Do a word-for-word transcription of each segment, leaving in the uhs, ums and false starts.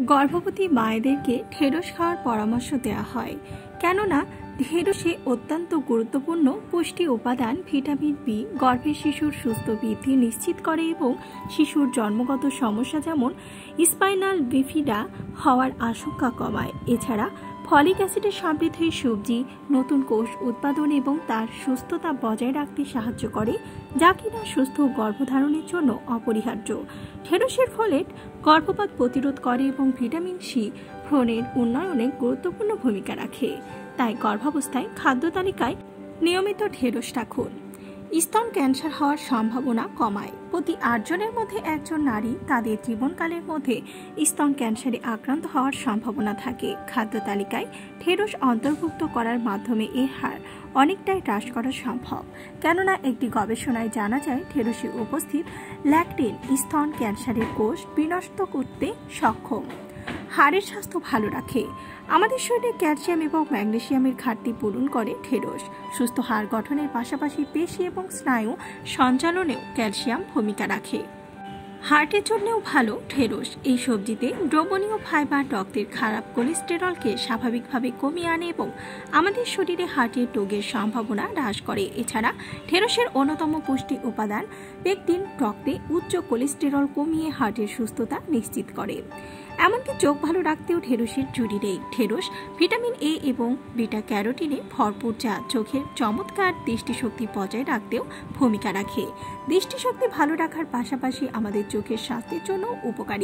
গর্ভবতী মায়েদেরকে ঢেঁড়স খাওয়ার পরামর্শ দেওয়া হয়, কেননা ঢেঁড়সে অত্যন্ত গুরুত্বপূর্ণ পুষ্টি উপাদান ভিটামিন বি গর্ভের শিশুর সুস্থ বৃদ্ধি নিশ্চিত করে এবং শিশুর জন্মগত সমস্যা যেমন স্পাইনাল বিফিডা হওয়ার আশঙ্কা কমায়। এছাড়া ফলিক অ্যাসিডের সমৃদ্ধ সবজি নতুন কোষ উৎপাদন এবং তার সুস্থতা বজায় রাখতে সাহায্য করে, যা কিনা সুস্থ গর্ভধারণের জন্য অপরিহার্য। ঢেঁড়সের ফলেট গর্ভপাত প্রতিরোধ করে এবং ভিটামিন সি ভ্রূণের উন্নয়নে গুরুত্বপূর্ণ ভূমিকা রাখে। তাই গর্ভাবস্থায় খাদ্য তালিকায় নিয়মিত ঢেঁড়স রাখুন। স্তন ক্যান্সার হওয়ার সম্ভাবনা কমায়। প্রতি আটজনের মধ্যে একজন নারী তাদের জীবনকালের মধ্যে স্তন ক্যান্সারে আক্রান্ত হওয়ার সম্ভাবনা থাকে। খাদ্য তালিকায় ঢেঁড়স অন্তর্ভুক্ত করার মাধ্যমে এর হার অনেকটাই হ্রাস করা সম্ভব, কেননা একটি গবেষণায় জানা যায় ঢেঁড়সে উপস্থিত ল্যাকটিন স্তন ক্যান্সারের কোষ বিনষ্ট করতে সক্ষম। হাড়ের স্বাস্থ্য ভালো রাখে। আমাদের শরীরে ক্যালসিয়াম এবং ম্যাগনেসিয়ামের ঘাটতি পূরণ করে ঢেঁড়স। সুস্থ হাড় গঠনের পাশাপাশি পেশি এবং স্নায়ু সঞ্চালনেও ক্যালসিয়াম ভূমিকা রাখে। হার্টের জন্যও ভালো ঢেঁড়স। এই সবজিতে দ্রবণীয় ফাইবার রক্তের খারাপ কোলেস্টেরলকে স্বাভাবিকভাবে কমিয়ে আনে এবং আমাদের শরীরে হার্টের রোগের সম্ভাবনা হ্রাস করে। এছাড়া ঢেঁড়সের অন্যতম পুষ্টি উপাদান পেকটিন রক্তে উচ্চ কোলেস্টেরল কমিয়ে হার্টের সুস্থতা নিশ্চিত করে। এমনকি চোখ ভালো রাখতেও ঢেঁড়সের জুড়ি নেই। ঢেঁড়স ভিটামিন এ এবং বিটা ক্যারোটিনে ভরপুর, যা চোখের চমৎকার দৃষ্টিশক্তি বজায় রাখতেও ভূমিকা রাখে। দৃষ্টিশক্তি ভালো রাখার পাশাপাশি আমাদের চোখের স্বাস্থ্যের জন্য উপকারী।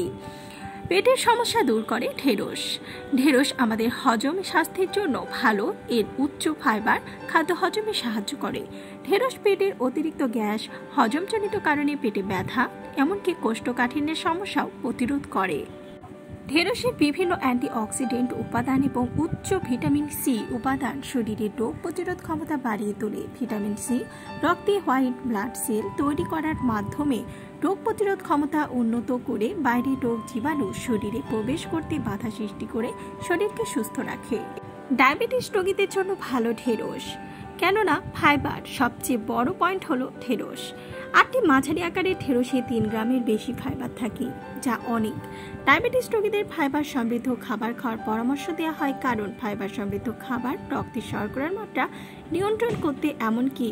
পেটের সমস্যা দূর করে ঢেঁড়স। ঢেঁড়স আমাদের হজম স্বাস্থ্যের জন্য ভালো। এর উচ্চ ফাইবার খাদ্য হজমে সাহায্য করে। ঢেঁড়স পেটের অতিরিক্ত গ্যাস, হজমজনিত কারণে পেটে ব্যথা, এমনকি কোষ্ঠকাঠিন্যের সমস্যাও প্রতিরোধ করে। ঢেঁড়সের বিভিন্ন অ্যান্টিঅক্সিডেন্ট উপাদান এবং উচ্চ ভিটামিন সি উপাদান শরীরের রোগ প্রতিরোধ ক্ষমতা বাড়িয়ে তোলে। ভিটামিন সি রক্তে হোয়াইট ব্লাড সেল তৈরি করার মাধ্যমে রোগ প্রতিরোধ ক্ষমতা উন্নত করে বাইরের রোগ জীবাণু শরীরে প্রবেশ করতে বাধা সৃষ্টি করে শরীরকে সুস্থ রাখে। ডায়াবেটিস রোগীদের জন্য ভালো ঢেঁড়স, কেননা ফাইবার সবচেয়ে বড় পয়েন্ট হলো ঢেঁড়স। আটটি মাঝারি আকারের ঢেঁড়সে তিন গ্রামের বেশি ফাইবার থাকে, যা অনেক। ডায়াবেটিস রোগীদের ফাইবার সমৃদ্ধ খাবার খাওয়ার পরামর্শ দেওয়া হয়, কারণ ফাইবার সমৃদ্ধ খাবার রক্তের শর্করার মাত্রা নিয়ন্ত্রণ করতে এমনকি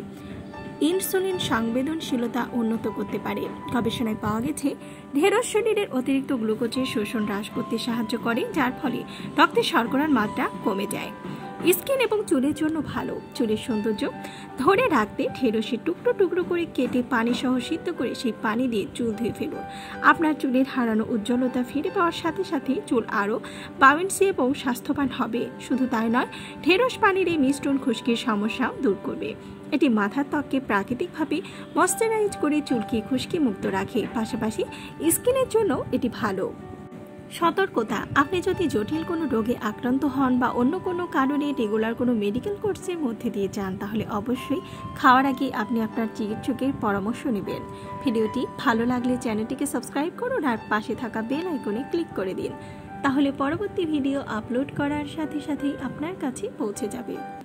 ইনসুলিন সংবেদনশীলতা উন্নত করতে পারে। গবেষণায় পাওয়া গেছে ঢেঁড়স শরীরের অতিরিক্ত গ্লুকোজের শোষণ হ্রাস করতে সাহায্য করে, যার ফলে রক্তের শর্করার মাত্রা কমে যায়। স্কিন এবং চুলের জন্য ভালো। চুলের সৌন্দর্য ধরে রাখতে ঢেঁড়সের টুকরো টুকরো করে কেটে পানি সহ সিদ্ধ করে সেই পানি দিয়ে চুল ধুয়ে ফেলুন। আপনার চুলের হারানো উজ্জ্বলতা ফিরে পাওয়ার সাথে সাথে চুল আরও বাউন্সি এবং স্বাস্থ্যবান হবে। শুধু তাই নয়, ঢেঁড়স পানির এই মিশ্রণ খুশকির সমস্যাও দূর করবে। এটি মাথার ত্বককে প্রাকৃতিকভাবে ময়শ্চারাইজ করে চুলকে খুশকি মুক্ত রাখে। পাশাপাশি স্কিনের জন্য এটি ভালো। সতর্কতা: আপনি যদি জটিল কোনো রোগে আক্রান্ত হন বা অন্য কোনো কারণে রেগুলার কোনো মেডিকেল কোর্সের মধ্যে দিয়ে যান, তাহলে অবশ্যই খাওয়ার আগে আপনি আপনার চিকিৎসকের পরামর্শ নেবেন। ভিডিওটি ভালো লাগলে চ্যানেলটিকে সাবস্ক্রাইব করুন আর পাশে থাকা বেল আইকনে ক্লিক করে দিন, তাহলে পরবর্তী ভিডিও আপলোড করার সাথে সাথেই আপনার কাছে পৌঁছে যাবে।